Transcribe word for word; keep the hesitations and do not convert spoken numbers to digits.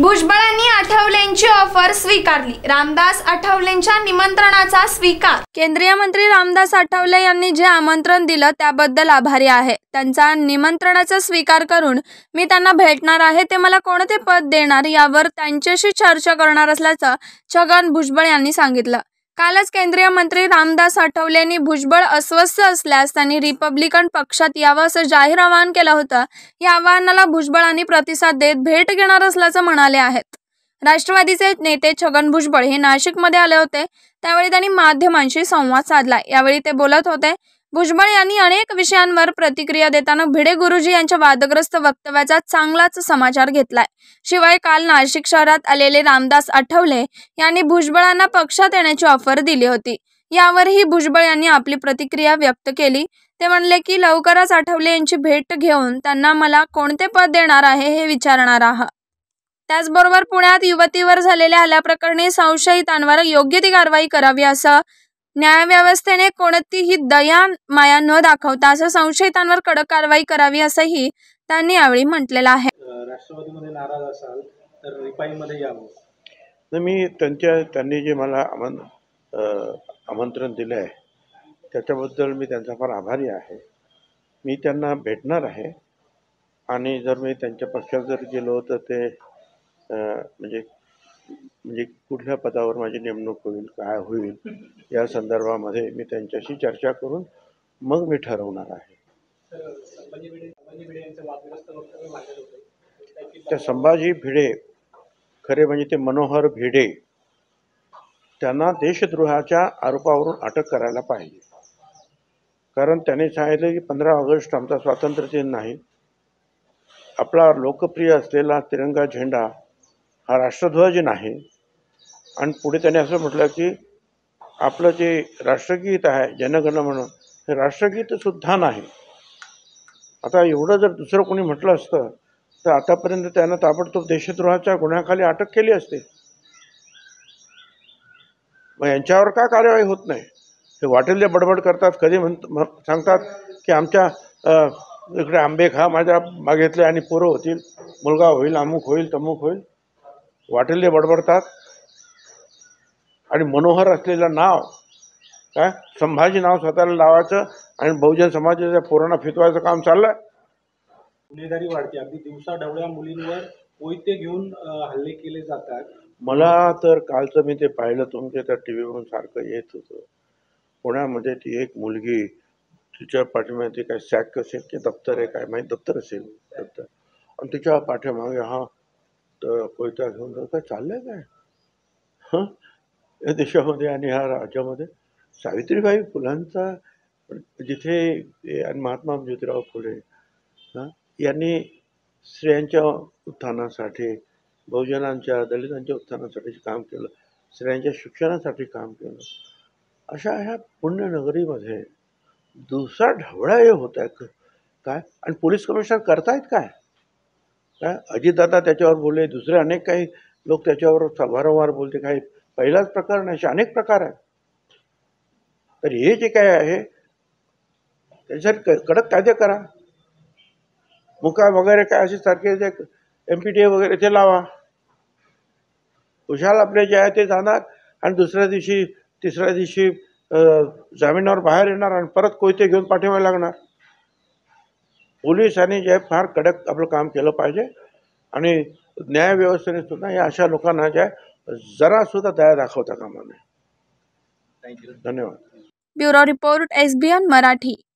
भुजबळांनी आठवलेंची offer स्वीकारली। रामदास आठवलेंच्या निमंत्रणाचा स्वीकार। केंद्रीय मंत्री रामदास आठवले यांनी जे आमंत्रण दिलं त्याबद्दल आभारी आहे। त्यांचा निमंत्रणाचा स्वीकार करून मी त्यांना भेटणार आहे। ते मला कोणते पद देणार यावर त्यांच्याशी चर्चा करणार असल्याचं छगन भुजबळ यांनी सांगितलं। कालच केंद्रीय मंत्री रामदास आठवलेंनी भुजबळ अस्वस्थ असल्यास त्यांनी रिपब्लिकन पक्षात यावं असं जाहीर आवाहन केलं होतं। या आवाहनाला भुजबळांनी प्रतिसाद देत भेट घेणार असल्याचं म्हणाले आहेत। राष्ट्रवादीचे नेते छगन भुजबळ हे नाशिकमध्ये आले होते, त्यावेळी त्यांनी माध्यमांशी संवाद साधला। यावेळी ते बोलत होते। भुजबळ यांनी अनेक विषयांवर प्रतिक्रिया देताना भिडे गुरुजी यांच्या वादग्रस्त वक्तव्याचा चांगलाच समाचार घेतलाय। शिवाय काल नाशिक शहरात आलेले रामदास आठवले यांनी भुजबळांना पक्षात येण्याची ऑफर दिली होती। यावरही भुजबळ यांनी आपली प्रतिक्रिया व्यक्त केली। ते म्हणले की लवकरच आठवले यांची भेट घेऊन त्यांना मला कोणते पद देणार आहे हे विचारणार आहात। त्याचबरोबर पुण्यात युवतीवर झालेल्या हल्ल्याप्रकरणी संशयितांवर योग्य ती कारवाई करावी, असं न्यायव्यवस्थेने कोणतीही दया माया न दाखवता असं संशयितांवर कडक कारवाई करावी असंही त्यांनी यावेळी म्हटलेलं आहे। राष्ट्रवादीमध्ये नाराज असाल तर रिपाईमध्ये यावं। मी त्यांच्या त्यांनी जे मला आमं आमंत्रण दिलं आहे त्याच्याबद्दल मी त्यांचा फार आभारी आहे। मी त्यांना भेटणार आहे आणि जर मी त्यांच्या पक्षात जर गेलो तर ते म्हणजे म्हणजे कुठल्या पदावर माझी नेमणूक होईल, काय होईल या संदर्भामध्ये मी त्यांच्याशी चर्चा करून मग मी ठरवणार आहे। त्या संभाजी भिडे खरे म्हणजे ते मनोहर भिडे त्यांना देशद्रोहाच्या आरोपावरून अटक करायला पाहिजे। कारण त्याने सांगितलं की पंधरा ऑगस्ट आमचा स्वातंत्र्य दिन नाही, आपला लोकप्रिय असलेला तिरंगा झेंडा हा राष्ट्रध्वज नाही। आणि पुढे त्याने असं म्हटलं की आपलं जे राष्ट्रगीत आहे जनगण मन हे राष्ट्रगीत सुद्धा नाही। आता एवढं जर दुसरं कोणी म्हटलं असतं तर आतापर्यंत त्यानं ताबडतोब देशद्रोहाच्या गुन्ह्याखाली अटक केली असते। मग यांच्यावर का कार्यवाही होत नाही? हे वाटेल ते बडबड करतात, कधी म्हण सांगतात की आमच्या इकडे आंबे खा माझ्या बागेतले आणि पोरं होतील, मुलगा होईल, अमुक होईल, तमुक होईल, वाटेल ते बडबडतात। आणि मनोहर असलेलं नाव काय संभाजी नाव स्वतःला लावायचं आणि बहुजन समाजाच्या पोरांना फितवायचं काम चाललंय। गुन्हेगारी वाढते, अगदी दिवसा ढवळ्या मुलींवर कोयते घेऊन हल्ले केले जातात। मला तर कालचं मी ते पाहिलं, तुमच्या त्या टी व्हीवरून सारखं येत होतं। पुण्यामध्ये ती एक मुलगी, तिच्या पाठीमागे काय सॅक असेल की दप्तर आहे काय माहीत, दप्तर असेल दप्तर, आणि तिच्या पाठीमागे हा तर कोयता घेऊन काय चाललंय काय हां या देशामध्ये आणि ह्या राज्यामध्ये। सावित्रीबाई फुलांचा जिथे आणि महात्मा ज्योतिराव फुले हां यांनी स्त्रियांच्या उत्थानासाठी, बहुजनांच्या दलितांच्या उत्थानासाठी काम केलं, स्त्रियांच्या शिक्षणासाठी काम केलं। अशा ह्या पुण्यनगरीमध्ये दिवसा ढवळ्या हे होत आहे काय, आणि पोलीस कमिशनर करतायत काय काय अजितदादा त्याच्यावर बोलले, दुसरे अनेक काही लोक त्याच्यावर वारंवार बोलते, काही पहिलाच प्रकार नाही, असे अनेक प्रकार आहेत। तर हे जे काय आहे त्याच्यात कडक कायदे करा, मुका वगैरे काय असे सारखे जे एम पी टी ए वगैरे ते लावा। खुशाल आपले जे आहे ते जाणार आणि दुसऱ्या दिवशी तिसऱ्या दिवशी जामिनावर बाहेर येणार आणि परत कोयते घेऊन पाठीमागे लागणार। पोलिसांनी जे फार कडक आपलं काम केलं पाहिजे आणि न्यायव्यवस्थेने सुद्धा या अशा लोकांना जे जरा सुद्धा दया दाखवता कामा नये। धन्यवाद। Bureau report S B N Marathi.